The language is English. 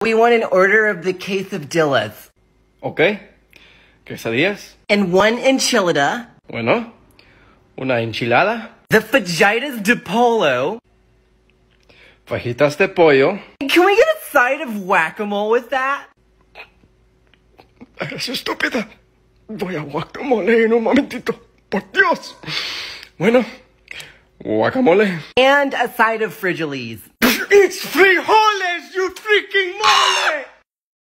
We want an order of the quesadillas. Ok. Quesadillas. And one enchilada. Bueno. Una enchilada. The fajitas de pollo. Fajitas de pollo. Can we get a side of guacamole with that? Eres estúpida. Voy a guacamole en un momentito. Por Dios. Bueno, guacamole. And a side of frijoles. It's frijoles, you freaking mole!